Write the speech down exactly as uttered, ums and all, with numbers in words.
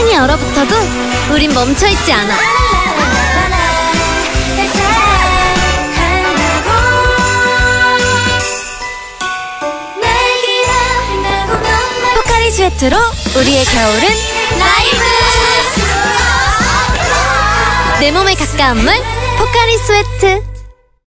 문이 얼어붙어도 우린 멈춰있지 않아. 포카리 스웨트로 우리의 겨울은 라이브! 내 몸에 가까운 물 포카리 스웨트.